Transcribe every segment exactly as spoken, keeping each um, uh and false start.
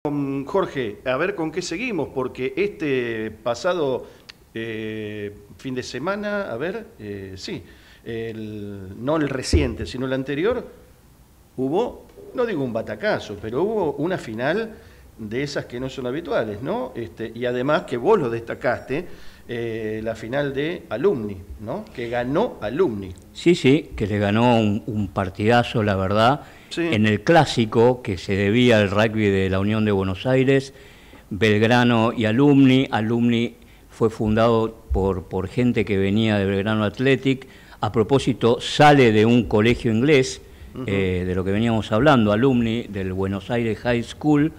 Jorge, a ver con qué seguimos, porque este pasado eh, fin de semana, a ver, eh, sí, el, no el reciente, sino el anterior, hubo, no digo un batacazo, pero hubo una final de esas que no son habituales, ¿no? Este, y además que vos lo destacaste, eh, la final de Alumni, ¿no? Que ganó Alumni. Sí, sí, que le ganó un, un partidazo, la verdad, Sí. en el clásico que se debía al rugby de la Unión de Buenos Aires, Belgrano y Alumni. Alumni fue fundado por, por gente que venía de Belgrano Athletic. A propósito, sale de un colegio inglés, uh-huh. eh, de lo que veníamos hablando, Alumni del Buenos Aires High School,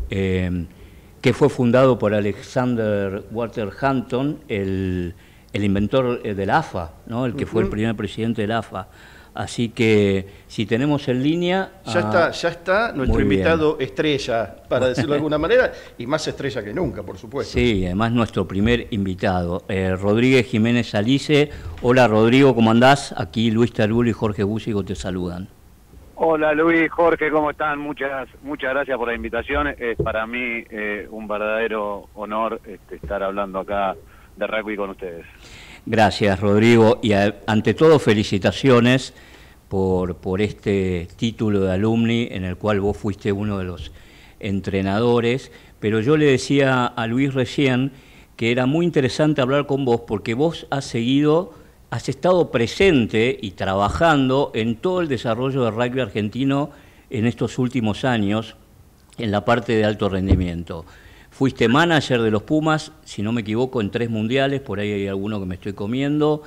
eh, que fue fundado por Alexander Waterhampton, el, el inventor de la A F A, ¿no? El que uh-huh. fue el primer presidente de la A F A. Así que si tenemos en línea... Ya ah, está, ya está nuestro invitado bien. Estrella, para decirlo de alguna manera, y más estrella que nunca, por supuesto. Sí, además nuestro primer invitado, eh, Rodríguez Jiménez Alice. Hola Rodrigo, ¿cómo andás? Aquí Luis Tarulo y Jorge Búsico te saludan. Hola Luis, Jorge, ¿cómo están? Muchas muchas gracias por la invitación. Es para mí eh, un verdadero honor este, estar hablando acá de rugby con ustedes. Gracias Rodrigo, y a, ante todo felicitaciones por, por este título de Alumni en el cual vos fuiste uno de los entrenadores, pero yo le decía a Luis recién que era muy interesante hablar con vos porque vos has seguido, has estado presente y trabajando en todo el desarrollo del rugby argentino en estos últimos años en la parte de alto rendimiento. Fuiste manager de los Pumas, si no me equivoco, en tres mundiales, por ahí hay alguno que me estoy comiendo.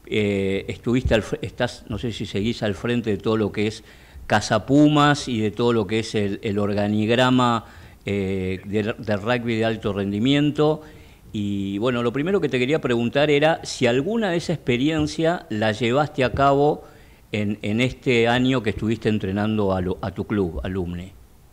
Eh, estuviste, al, estás, no sé si seguís al frente de todo lo que es Casa Pumas y de todo lo que es el, el organigrama eh, del de rugby de alto rendimiento. Y bueno, lo primero que te quería preguntar era si alguna de esa experiencia la llevaste a cabo en, en este año que estuviste entrenando a, lo, a tu club, Alumni.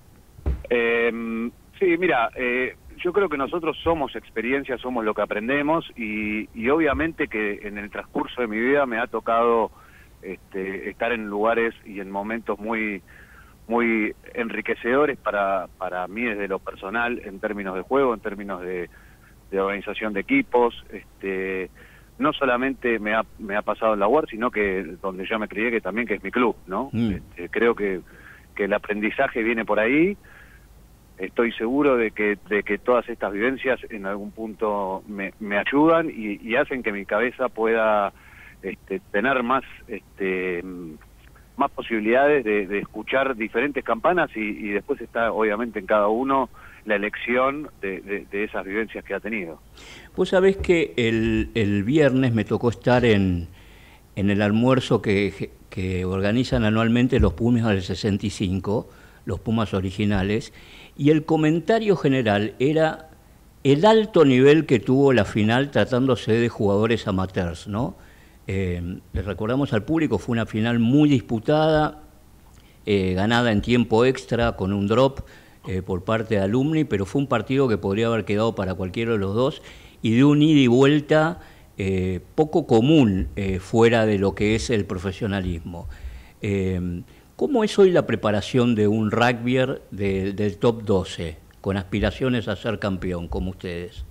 Eh, sí, mira, eh, yo creo que nosotros somos experiencia, somos lo que aprendemos y, y obviamente que en el transcurso de mi vida me ha tocado este, estar en lugares y en momentos muy muy enriquecedores para, para mí desde lo personal, en términos de juego, en términos de, de organización de equipos. Este, no solamente me ha, me ha pasado en la U A R, sino que donde yo me crié, que también que es mi club, ¿no? Mm. Este, creo que, que el aprendizaje viene por ahí. Estoy seguro de que de que todas estas vivencias en algún punto me, me ayudan y, y hacen que mi cabeza pueda este, tener más este, más posibilidades de, de escuchar diferentes campanas y, y después está obviamente en cada uno la elección de, de, de esas vivencias que ha tenido. Vos sabés que el, el viernes me tocó estar en, en el almuerzo que, que organizan anualmente los Pumas del sesenta y cinco, los Pumas originales, y el comentario general era el alto nivel que tuvo la final tratándose de jugadores amateurs, ¿no? Eh, le recordamos al público, fue una final muy disputada, eh, ganada en tiempo extra con un drop eh, por parte de Alumni, pero fue un partido que podría haber quedado para cualquiera de los dos y de un ida y vuelta eh, poco común eh, fuera de lo que es el profesionalismo. Eh, ¿Cómo es hoy la preparación de un rugbyer de, del top doce, con aspiraciones a ser campeón, como ustedes?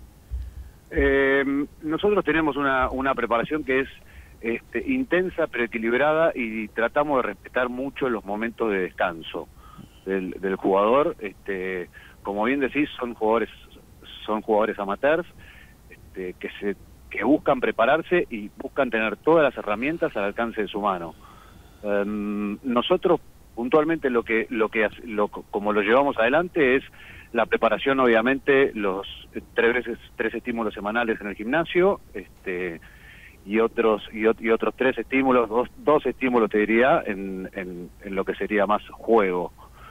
Eh, nosotros tenemos una, una preparación que es este, intensa, pero equilibrada, y tratamos de respetar mucho los momentos de descanso del, del jugador. Este, como bien decís, son jugadores, son jugadores amateurs este, que, se, que buscan prepararse y buscan tener todas las herramientas al alcance de su mano. Um, nosotros puntualmente lo que lo que lo, como lo llevamos adelante es la preparación, obviamente los tres veces tres estímulos semanales en el gimnasio, este y otros y, y otros tres estímulos, dos, dos estímulos te diría en, en, en lo que sería más juego.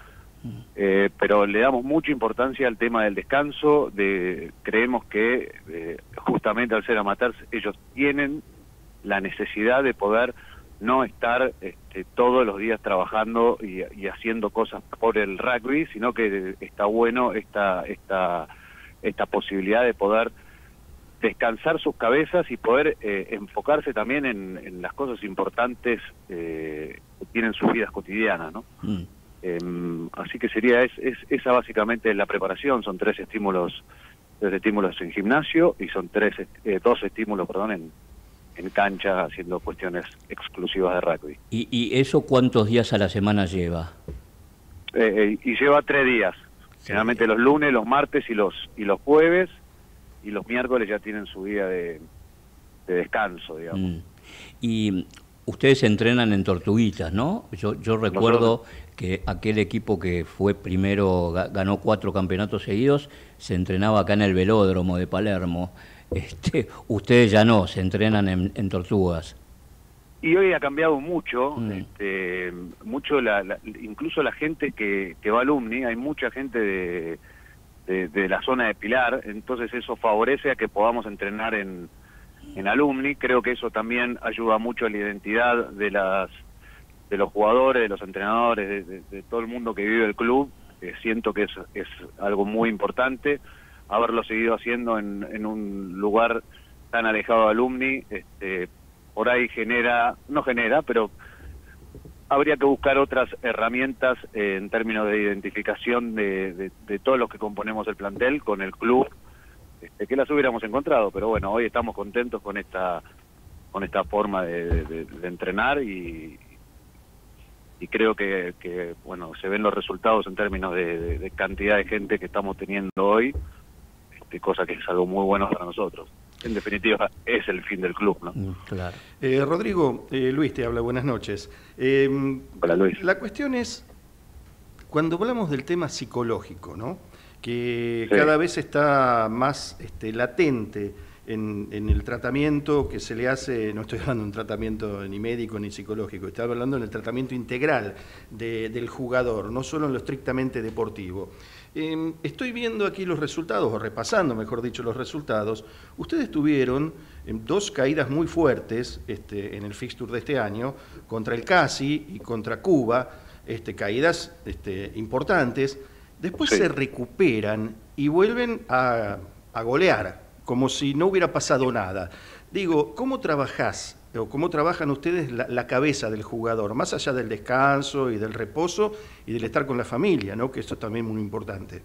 Eh, pero le damos mucha importancia al tema del descanso. De creemos que eh, justamente al ser amateurs ellos tienen la necesidad de poder no estar este, todos los días trabajando y, y haciendo cosas por el rugby, sino que está bueno esta, esta, esta posibilidad de poder descansar sus cabezas y poder eh, enfocarse también en, en las cosas importantes eh, que tienen sus vidas cotidianas, ¿no? Mm. Eh, así que sería, es, es, esa básicamente es la preparación, son tres estímulos, tres estímulos en gimnasio y son tres, eh, dos estímulos, perdón, en, en cancha haciendo cuestiones exclusivas de rugby. ¿Y, y eso cuántos días a la semana lleva? Eh, eh, y lleva tres días, sí. Generalmente los lunes, los martes y los, y los jueves, y los miércoles ya tienen su día de, de descanso, digamos. Mm. Y ustedes entrenan en Tortuguitas, ¿no? Yo, yo recuerdo Nosotros... que aquel equipo que fue primero, ganó cuatro campeonatos seguidos, se entrenaba acá en el velódromo de Palermo. Este, ustedes ya no, se entrenan en, en Tortugas. Y hoy ha cambiado mucho, mm. este, mucho la, la, incluso la gente que, que va a Alumni, hay mucha gente de, de, de la zona de Pilar, entonces eso favorece a que podamos entrenar en, en Alumni. Creo que eso también ayuda mucho a la identidad de las de los jugadores, de los entrenadores, de, de, de todo el mundo que vive el club. Eh, siento que es, es algo muy importante haberlo seguido haciendo en, en un lugar tan alejado de Alumni. Este, por ahí genera, no genera, pero habría que buscar otras herramientas eh, en términos de identificación de, de, de todos los que componemos el plantel con el club, este, que las hubiéramos encontrado, pero bueno, hoy estamos contentos con esta con esta forma de, de, de entrenar y, y creo que, que bueno, se ven los resultados en términos de, de, de cantidad de gente que estamos teniendo hoy, este, cosa que es algo muy bueno para nosotros. En definitiva, es el fin del club, ¿no? Claro. Eh, Rodrigo, eh, Luis te habla, buenas noches. Eh, Hola, Luis. La cuestión es, cuando hablamos del tema psicológico, ¿no? Que sí. Cada vez está más este, latente en, en el tratamiento que se le hace, no estoy hablando de un tratamiento ni médico ni psicológico, estoy hablando en el tratamiento integral de, del jugador, no solo en lo estrictamente deportivo. Eh, estoy viendo aquí los resultados, o repasando, mejor dicho, los resultados. Ustedes tuvieron eh, dos caídas muy fuertes este, en el fixture de este año, contra el Casi y contra Cuba, este, caídas este, importantes. Después sí. Se recuperan y vuelven a, a golear, como si no hubiera pasado nada. Digo, ¿cómo trabajás o cómo trabajan ustedes la, la cabeza del jugador, más allá del descanso y del reposo y del estar con la familia, ¿no? Que eso también es muy importante?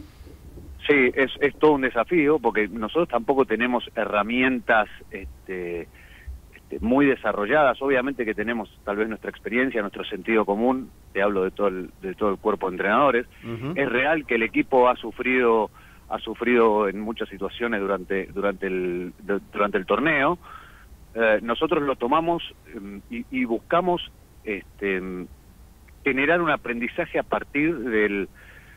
Sí, es, es todo un desafío, porque nosotros tampoco tenemos herramientas este, este, muy desarrolladas. Obviamente que tenemos tal vez nuestra experiencia, nuestro sentido común, te hablo de todo el, de todo el cuerpo de entrenadores. Uh-huh. Es real que el equipo ha sufrido ha sufrido en muchas situaciones durante durante el de, durante el torneo. Eh, nosotros lo tomamos eh, y, y buscamos este, generar un aprendizaje a partir del,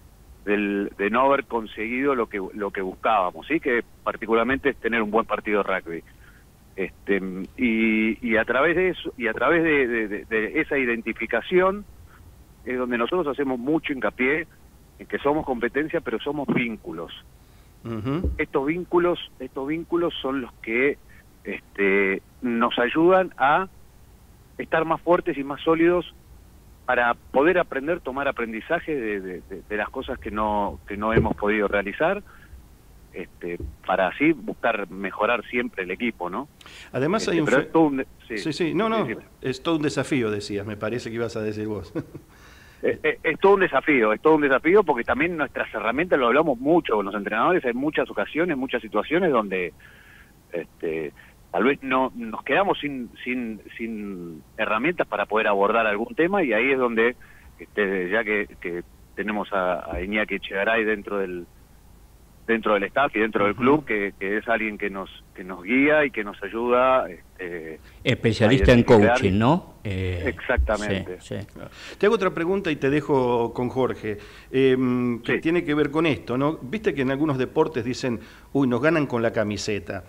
del de no haber conseguido lo que lo que buscábamos, sí, que particularmente es tener un buen partido de rugby. Este, y, y a través de eso y a través de, de, de, de esa identificación es donde nosotros hacemos mucho hincapié en que somos competencia, pero somos vínculos. Uh-huh. Estos vínculos, estos vínculos son los que este, nos ayudan a estar más fuertes y más sólidos para poder aprender, tomar aprendizaje de, de, de, de las cosas que no que no hemos podido realizar, este, para así buscar mejorar siempre el equipo, ¿no? Además este, hay un... Pero es todo un... Sí, sí, sí, no, no, sí, sí. Es todo un desafío, decías, me parece que ibas a decir vos. Es, es, es todo un desafío, es todo un desafío porque también nuestras herramientas, lo hablamos mucho con los entrenadores, hay muchas ocasiones, muchas situaciones donde este, tal vez no nos quedamos sin sin sin herramientas para poder abordar algún tema, y ahí es donde, este, ya que, que tenemos a, a Iñaki Echegaray dentro del dentro del staff y dentro del club, que, que es alguien que nos que nos guía y que nos ayuda. Este, especialista en coaching, ¿no? Eh, Exactamente. Sí, sí. Te hago otra pregunta y te dejo con Jorge, eh, que sí. tiene que ver con esto, ¿no? Viste que en algunos deportes dicen, uy, nos ganan con la camiseta,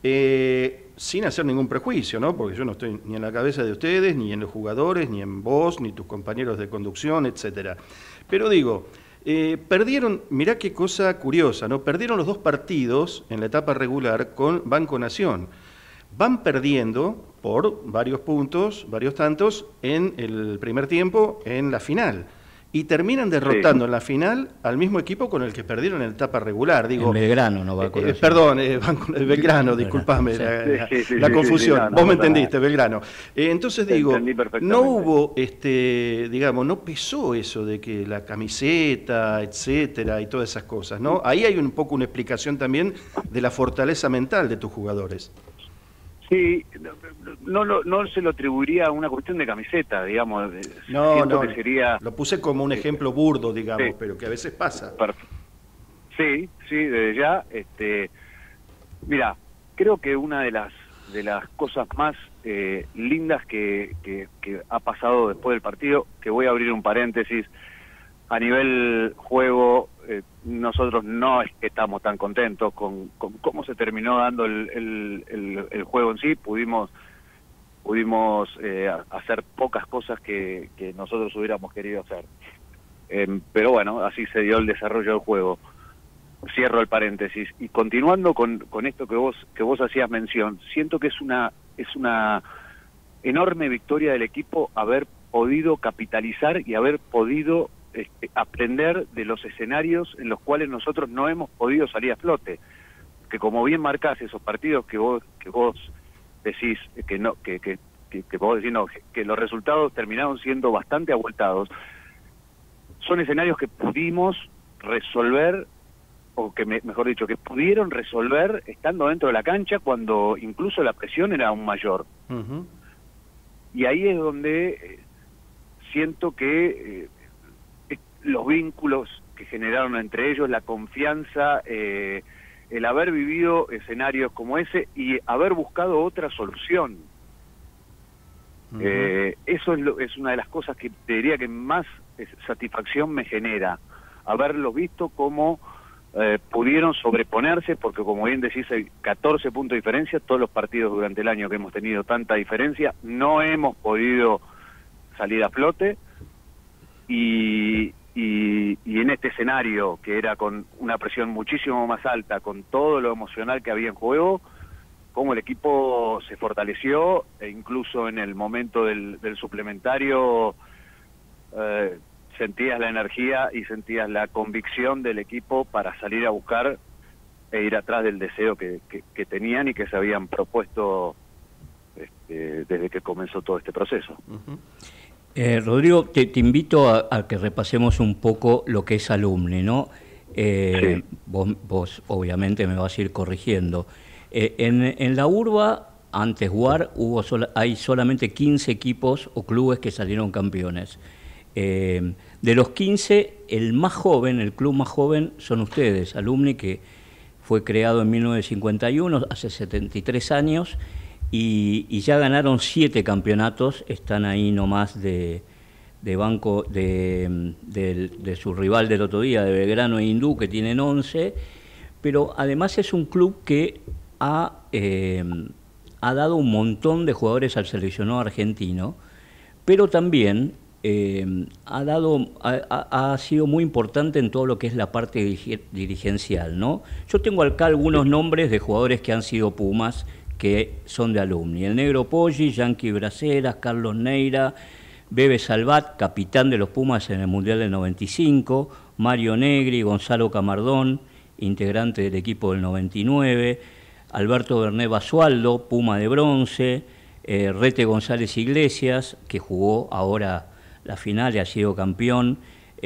eh, sin hacer ningún prejuicio, ¿no? Porque yo no estoy ni en la cabeza de ustedes, ni en los jugadores, ni en vos, ni tus compañeros de conducción, etcétera. Pero digo, Eh, perdieron, mirá qué cosa curiosa, ¿no? Perdieron los dos partidos en la etapa regular con Banco Nación. Van perdiendo por varios puntos, varios tantos, en el primer tiempo, en la final. y terminan derrotando sí. en la final al mismo equipo con el que perdieron en la etapa regular. Digo, en Belgrano, no va a eh, Perdón, eh, Belgrano, disculpame sí. la, sí, sí, la sí, confusión. Sí, sí, no, Vos no, me entendiste, nada. Belgrano. Eh, entonces digo, no hubo, este, digamos, no pesó eso de que la camiseta, etcétera, y todas esas cosas, ¿no? Ahí hay un poco una explicación también de la fortaleza mental de tus jugadores. Sí, no, no, no se lo atribuiría a una cuestión de camiseta, digamos. No, Siento no, que sería, lo puse como un ejemplo burdo, digamos, sí, pero que a veces pasa. Sí, sí, desde ya. Este, mira, creo que una de las de las cosas más eh, lindas que, que, que ha pasado después del partido, que voy a abrir un paréntesis, a nivel juego, eh, nosotros no es que estamos tan contentos con, con cómo se terminó dando el, el, el, el juego en sí. Pudimos pudimos eh, hacer pocas cosas que, que nosotros hubiéramos querido hacer. Eh, pero bueno, así se dio el desarrollo del juego. Cierro el paréntesis. Y continuando con, con esto que vos que vos hacías mención, siento que es una es una enorme victoria del equipo haber podido capitalizar y haber podido Este, aprender de los escenarios en los cuales nosotros no hemos podido salir a flote, que como bien marcás esos partidos que vos que vos decís que no que que, que, que vos decís no que, que los resultados terminaron siendo bastante abultados, son escenarios que pudimos resolver, o que me, mejor dicho que pudieron resolver estando dentro de la cancha cuando incluso la presión era aún mayor. Uh-huh. Y ahí es donde eh, siento que eh, los vínculos que generaron entre ellos, la confianza, eh, el haber vivido escenarios como ese y haber buscado otra solución. Uh-huh. eh, eso es, lo, es una de las cosas que te diría que más satisfacción me genera, haberlos visto cómo eh, pudieron sobreponerse, porque como bien decís hay catorce puntos de diferencia, todos los partidos durante el año que hemos tenido tanta diferencia, no hemos podido salir a flote. Y, y, y en este escenario, que era con una presión muchísimo más alta, con todo lo emocional que había en juego, cómo el equipo se fortaleció, e incluso en el momento del, del suplementario eh, sentías la energía y sentías la convicción del equipo para salir a buscar e ir atrás del deseo que, que, que tenían y que se habían propuesto este, desde que comenzó todo este proceso. Uh-huh. Eh, Rodrigo, te, te invito a, a que repasemos un poco lo que es Alumni, ¿no? Eh, sí. vos, vos obviamente me vas a ir corrigiendo. Eh, en, en la urba, antes U A R, hubo sola, hay solamente quince equipos o clubes que salieron campeones. Eh, de los quince, el más joven, el club más joven, son ustedes, Alumni, que fue creado en mil novecientos cincuenta y uno, hace setenta y tres años, Y, y ya ganaron siete campeonatos, están ahí nomás de, de banco de, de, de su rival del otro día, de Belgrano e Hindú, que tienen once, pero además es un club que ha, eh, ha dado un montón de jugadores al seleccionado argentino, pero también eh, ha, dado, ha, ha sido muy importante en todo lo que es la parte dirigencial, ¿no? Yo tengo acá algunos nombres de jugadores que han sido Pumas, que son de Alumni. El Negro Poggi, Yankee Braceras, Carlos Neira, Bebe Salvat, capitán de los Pumas en el Mundial del noventa y cinco, Mario Negri, Gonzalo Camardón, integrante del equipo del noventa y nueve, Alberto Bernet Basualdo, Puma de bronce, eh, Rete González Iglesias, que jugó ahora la final y ha sido campeón,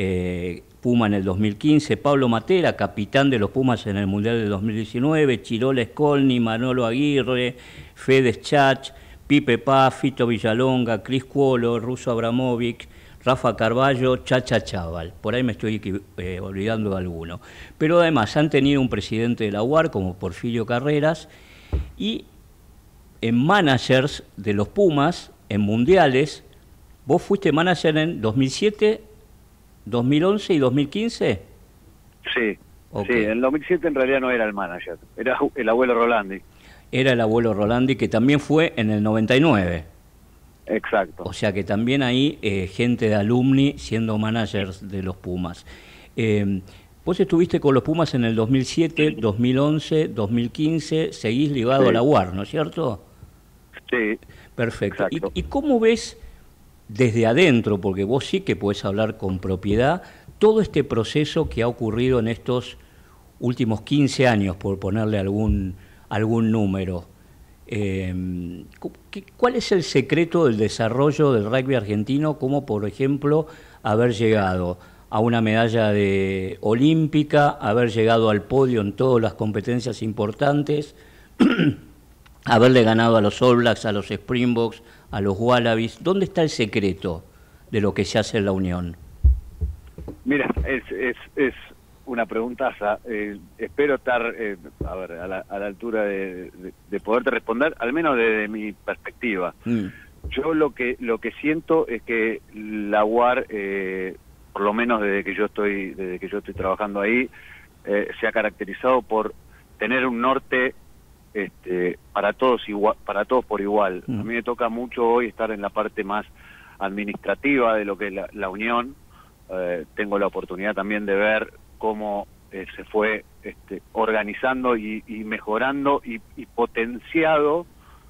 eh, Puma en el dos mil quince, Pablo Matera, capitán de los Pumas en el Mundial del dos mil diecinueve, Chirola Skolni, Manolo Aguirre, Fede Chach, Pipe Paz, Fito Villalonga, Cris Cuolo, Russo Abramovic, Rafa Carballo, Chacha Chaval. Por ahí me estoy eh, olvidando de alguno. Pero además han tenido un presidente de la U A R como Porfirio Carreras y en managers de los Pumas, en mundiales, vos fuiste manager en dos mil siete, dos mil once y dos mil quince. Sí, okay. Sí, en el dos mil siete en realidad no era el manager, era el abuelo Rolandi. Era el abuelo Rolandi, que también fue en el noventa y nueve. Exacto. O sea que también hay eh, gente de Alumni siendo managers de los Pumas. Eh, vos estuviste con los Pumas en el dos mil siete, dos mil once, dos mil quince, seguís ligado sí. a la U A R, ¿no es cierto? Sí. Perfecto. ¿Y, ¿Y cómo ves desde adentro, porque vos sí que podés hablar con propiedad, todo este proceso que ha ocurrido en estos últimos quince años, por ponerle algún, algún número. Eh, ¿Cuál es el secreto del desarrollo del rugby argentino, como por ejemplo haber llegado a una medalla de olímpica, haber llegado al podio en todas las competencias importantes, haberle ganado a los All Blacks, a los Springboks, a los Wallabies? ¿Dónde está el secreto de lo que se hace en la Unión? Mira, es, es, es una preguntaza. Eh, espero estar eh, a, ver, a, la, a la altura de, de, de poderte responder, al menos desde mi perspectiva. Mm. Yo lo que lo que siento es que la U A R, eh, por lo menos desde que yo estoy desde que yo estoy trabajando ahí, eh, se ha caracterizado por tener un norte este, para todos igual, para todos por igual. Mm. A mí me toca mucho hoy estar en la parte más administrativa de lo que es la, la Unión. Eh, tengo la oportunidad también de ver cómo eh, se fue este, organizando y, y mejorando y, y potenciado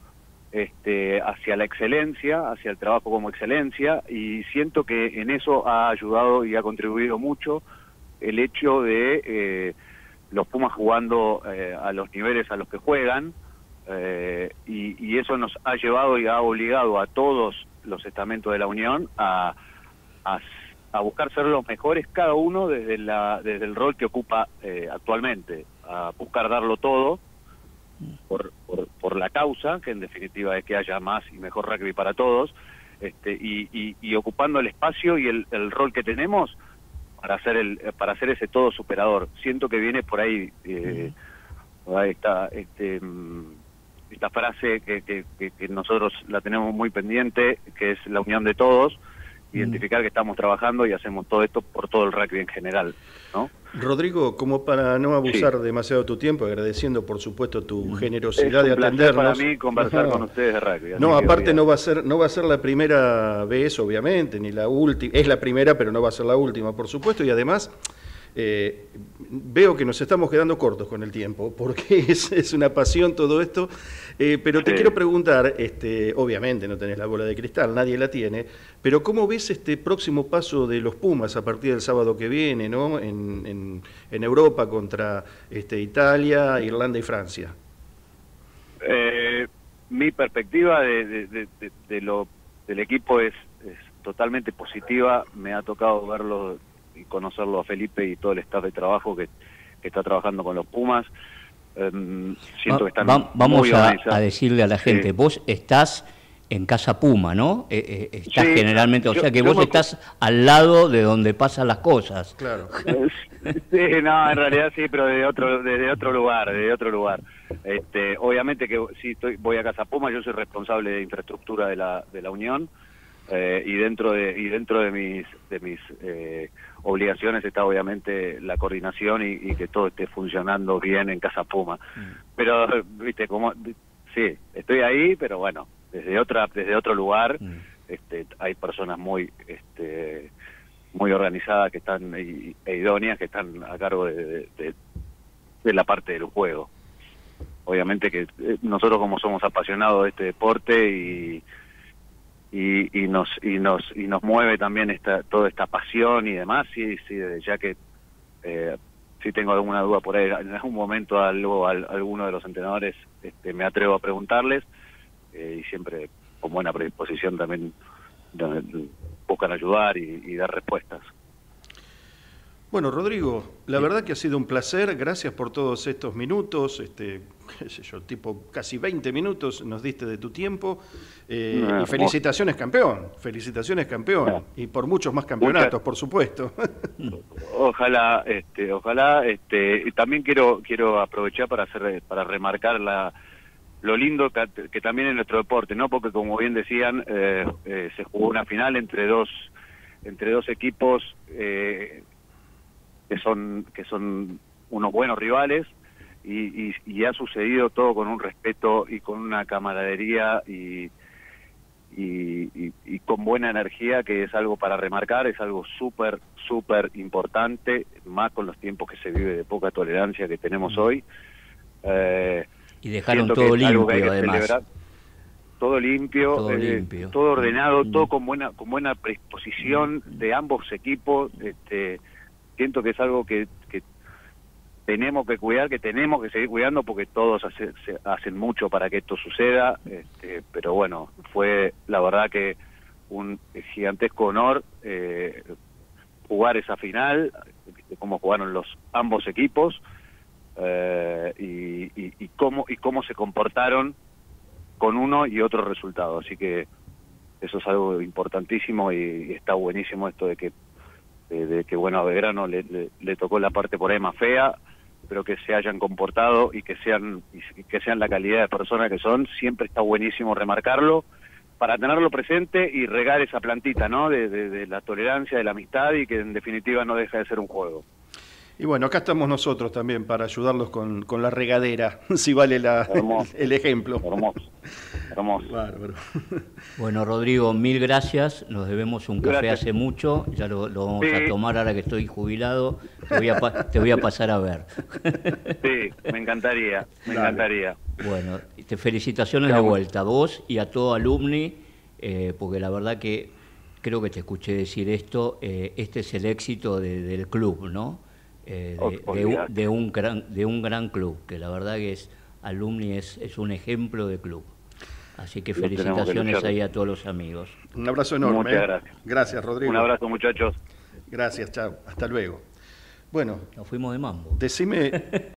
este, hacia la excelencia, hacia el trabajo como excelencia, y siento que en eso ha ayudado y ha contribuido mucho el hecho de eh, los Pumas jugando eh, a los niveles a los que juegan, eh, y, y eso nos ha llevado y ha obligado a todos los estamentos de la Unión a, a a buscar ser los mejores cada uno desde la desde el rol que ocupa eh, actualmente, a buscar darlo todo por, por por la causa, que en definitiva es que haya más y mejor rugby para todos, este y, y, y ocupando el espacio y el, el rol que tenemos para hacer el para hacer ese todo superador. Siento que viene por ahí eh, esta este esta frase que, que, que, que nosotros la tenemos muy pendiente, que es la unión de todos. Identificar que estamos trabajando y hacemos todo esto por todo el rugby en general, ¿no? Rodrigo, como para no abusar sí. demasiado tu tiempo, agradeciendo por supuesto tu generosidad es un de atendernos. Para mí conversar no. con ustedes de rugby. No, aparte no va a ser no va a ser la primera vez, obviamente, ni la última. Es la primera, pero no va a ser la última, por supuesto, y además eh, veo que nos estamos quedando cortos con el tiempo, porque es, es una pasión todo esto, eh, pero te sí. quiero preguntar, este, obviamente no tenés la bola de cristal, nadie la tiene, pero ¿cómo ves este próximo paso de los Pumas a partir del sábado que viene, ¿no? en, en, en Europa contra este, Italia, Irlanda y Francia? Eh, mi perspectiva de, de, de, de, de lo, del equipo es, es totalmente positiva. Me ha tocado verlo y conocerlo a Felipe y todo el staff de trabajo que, que está trabajando con los Pumas. Um, siento Va, que están va, vamos muy a, a decirle a la gente, sí. vos estás en Casa Puma, ¿no? Eh, eh, estás sí, generalmente, o yo, sea que vos me... estás al lado de donde pasan las cosas. Claro. Sí, no, en realidad sí, pero desde otro, desde otro lugar, desde otro lugar. Este, obviamente que si estoy, voy a Casa Puma, yo soy responsable de infraestructura de la, de la Unión. Eh, y dentro de y dentro de mis de mis eh, obligaciones está obviamente la coordinación y, y que todo esté funcionando bien en Casa Puma. Mm. Pero viste como sí, estoy ahí, pero bueno, desde otra desde otro lugar, mm. este, hay personas muy este muy organizadas que están e, e idóneas que están a cargo de, de, de, de la parte del juego. Obviamente que eh, nosotros como somos apasionados de este deporte y Y, y nos y nos y nos mueve también esta toda esta pasión y demás, sí, sí, ya que eh, si tengo alguna duda por ahí, en algún momento algo a, a alguno de los entrenadores este, me atrevo a preguntarles, eh, y siempre con buena predisposición también eh, buscan ayudar y, y dar respuestas. Bueno, Rodrigo, la sí. verdad que ha sido un placer, gracias por todos estos minutos, este, qué sé yo, tipo casi veinte minutos nos diste de tu tiempo, eh, no, y felicitaciones campeón, felicitaciones campeón, no. y por muchos más campeonatos, Muchas... por supuesto. Ojalá, este, ojalá, este, y también quiero quiero aprovechar para hacer, para remarcar la lo lindo que, que también es nuestro deporte, ¿no? Porque como bien decían, eh, eh, se jugó una final entre dos entre dos equipos eh, que son que son unos buenos rivales y, y, y ha sucedido todo con un respeto y con una camaradería y, y, y, y con buena energía, que es algo para remarcar, es algo súper, súper importante, más con los tiempos que se vive de poca tolerancia que tenemos hoy. Eh, y dejaron todo limpio, además. Celebrar. todo limpio, Todo eh, limpio. todo ordenado, Mm. todo con buena con buena predisposición de ambos equipos. Este, siento que es algo que, que tenemos que cuidar, que tenemos que seguir cuidando, porque todos hace, se, hacen mucho para que esto suceda. Este, pero bueno, fue la verdad que un gigantesco honor eh, jugar esa final, cómo jugaron los ambos equipos eh, y, y, y cómo y cómo se comportaron con uno y otro resultado. Así que eso es algo importantísimo, y, y está buenísimo esto de que de, de que bueno, a Belgrano le, le, le tocó la parte por ahí más fea, pero que se hayan comportado y que sean y que sean la calidad de personas que son. Siempre está buenísimo remarcarlo para tenerlo presente y regar esa plantita, ¿no? De, de, de la tolerancia, de la amistad, y que en definitiva no deja de ser un juego. Y bueno, acá estamos nosotros también para ayudarlos con, con la regadera, si vale la, Hermoso. el ejemplo. Hermoso, hermoso. Bárbaro. Bueno, Rodrigo, mil gracias. Nos debemos un café Gracias. hace mucho. Ya lo, lo vamos Sí. a tomar ahora que estoy jubilado. Te voy a, pa- te voy a pasar a ver. Sí, me encantaría, me Dale. encantaría. Bueno, te felicitaciones de Chao. vuelta a vos y a todo alumni, eh, porque la verdad que creo que te escuché decir esto, eh, este es el éxito de- del club, ¿no? Eh, de, de un, Olvidate. de un gran, de un gran club, que la verdad que es alumni es, es un ejemplo de club. Así que Lo tenemos que felicitaciones luchar. ahí a todos los amigos. Un abrazo enorme. Muchas ¿eh? gracias. Gracias, Rodrigo. Un abrazo, muchachos. Gracias, chao. Hasta luego. Bueno, Nos fuimos de mambo. decime